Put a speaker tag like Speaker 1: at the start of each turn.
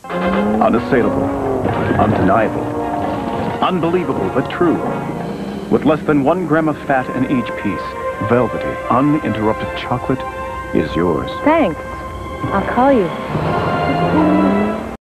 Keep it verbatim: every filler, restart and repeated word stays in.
Speaker 1: Unassailable, undeniable, unbelievable but true. With less than one gram of fat in each piece, velvety, uninterrupted chocolate is yours.
Speaker 2: Thanks. I'll call you.